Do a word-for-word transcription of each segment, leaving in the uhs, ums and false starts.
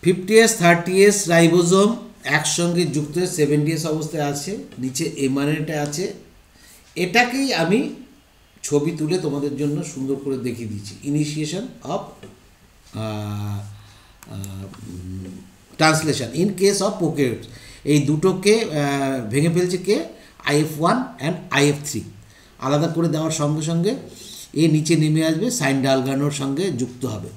Fifty S thirty S ribosome একসঙ্গে যুক্ত হয়ে সেভেন্টি এস অবস্থায় আছে, নিচে এমআরএনএটা আছে। এটাকেই আমি ছবি তুলে তোমাদের জন্য সুন্দর করে দেখিয়ে দিচ্ছি। Initiation of translation in case of prokaryotes, এই দুটোকে ভেঙে ফেলছে কে, IF one and IF three আলাদা করে দেওয়ার সঙ্গে সঙ্গে এ নিচে নেমে আসবে, সাইন ডালগানোর সঙ্গে যুক্ত হবে।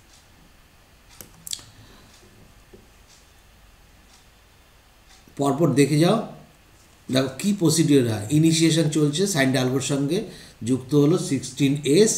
পরপর দেখে যাও, দেখো কী প্রসিডিওর হয়। ইনিশিয়েশন চলছে, সাইন ডালগোর সঙ্গে যুক্ত হলো sixteen S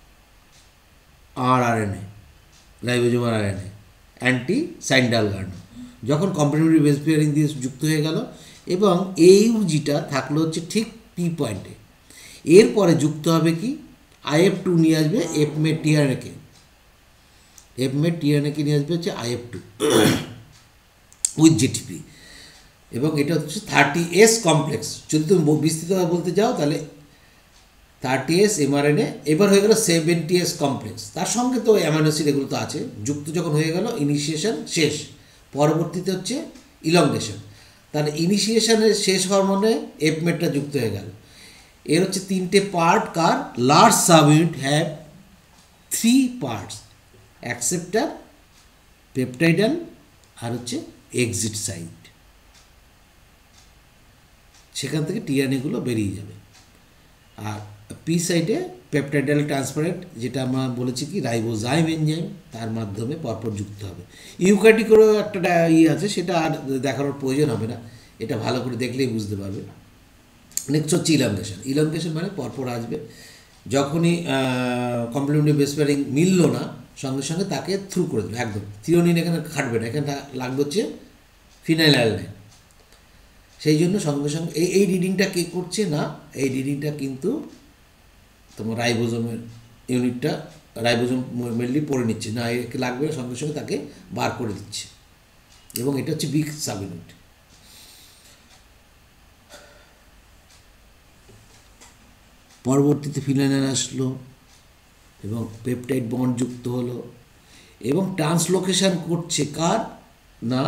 R RNA, ribosome R RNA anti Shine Dalgarno. যখন কমপ্লিমেন্টারি বেস পেয়ারিং দিয়ে যুক্ত হয়ে গেল এবং এইউজিটা থাকলো হচ্ছে ঠিক পি পয়েন্টে, এরপরে যুক্ত হবে কি, আইএফ টু নিয়ে আসবে এফ মেট টিআরএনএকে, এফ মেট টিআরএনএকে নিয়ে আসবে হচ্ছে আইএফ টু উইথ জিটিপি, এবং এটা হচ্ছে থার্টি এস কমপ্লেক্স। যদি তুমি বিস্তৃতভাবে বলতে যাও তাহলে থার্টি এস এমআরএনএ, এবার হয়ে গেল সেভেন্টি এস কমপ্লেক্স, তার সঙ্গে তো অ্যামাইনো অ্যাসিড এগুলো তো আছে। যুক্ত যখন হয়ে গেল, ইনিশিয়েশন শেষ, পরবর্তীতে হচ্ছে ইলংগেশন। তাহলে ইনিশিয়েশনের শেষ হরমোনে এফমেটটা যুক্ত হয়ে গেল। এর হচ্ছে তিনটে পার্ট, কার, large subunit have three parts, acceptor, peptidyl আর হচ্ছে এক্সিট সাইট। সেখান থেকে টিআরএনএগুলো বেরিয়ে যাবে। আর পি সাইডে পেপটাইডাল ট্রান্সফারেট, যেটা আমরা বলেছি কি রাইবোজাইম এনজাইম, তার মাধ্যমে পরপর যুক্ত হবে। ইউক্যারিওটেরও একটা ইয়ে আছে, সেটা আর দেখানোর প্রয়োজন হবে না, এটা ভালো করে দেখলেই বুঝতে পারবে। নেক্সট হচ্ছে ইলংগেশন। ইলংগেশন মানে পরপর আসবে, যখনই কমপ্লিমেন্টারি বেস পেয়ারিং মিলল না, সঙ্গে সঙ্গে তাকে থ্রু করে দেবে একদম। থ্রিওনিন এখানে খাটবে না, এখানে লাগবে হচ্ছে ফিনাইল অ্যালানাইন। সেই জন্য সঙ্গে সঙ্গে এই এই রিডিংটা কে করছে না, এই রিডিংটা কিন্তু তোমার রাইবোজোমের ইউনিটটা, রাইবোজোম মেনলি পড়ে নিচ্ছে না, একে লাগবে, সঙ্গে সঙ্গে তাকে বার করে দিচ্ছে, এবং এটা হচ্ছে বিগ সাব ইউনিট। পরবর্তীতে ফিনাইল আসলো এবং পেপটাইড বন্ড যুক্ত হলো, এবং ট্রান্সলোকেশন করছে কার না,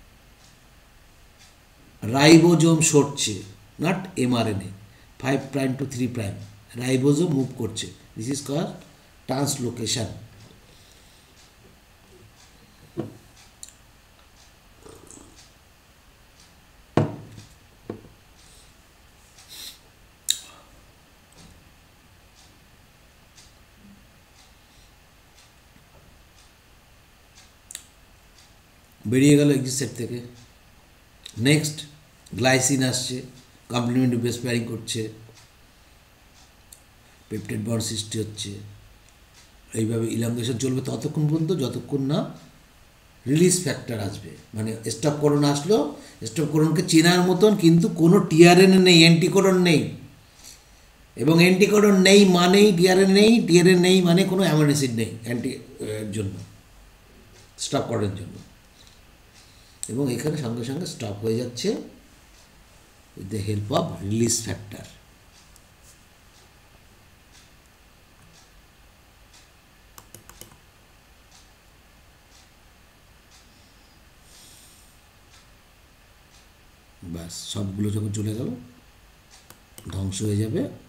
রাইবোজোম সরছে, not mRNA, five prime to three prime, ribosome move করছে, দিস ইজ কল্ড ট্রান্সলোকেশন। বেরিয়ে গেল এক্সিট সেট থেকে। নেক্সট গ্লাইসিন আসছে, কমপ্লিমেন্টারি বেস পেয়ারিং করছে, পেপটাইড বন্ড সৃষ্টি হচ্ছে। এইভাবে ইলংগেশন চলবে ততক্ষণ পর্যন্ত যতক্ষণ না রিলিজ ফ্যাক্টর আসবে, মানে স্টপ কোডন আসলো, স্টপ কোডনকে চেনার মতন কিন্তু কোনো টিআরএনএ নেই, অ্যান্টিকোডন নেই, এবং অ্যান্টিকোডন নেই মানেই টিআরএনএ নেই, টিআরএনএ নেই মানে কোনো অ্যামাইনো অ্যাসিড নেই অ্যান্টি এর জন্য, স্টপ কোডনের জন্য। এবং এখানে সঙ্গে সঙ্গে স্টপ হয়ে যাচ্ছে with the help of release factor. ব্যাস, সবগুলো যখন চলে গেল ধ্বংস হয়ে যাবে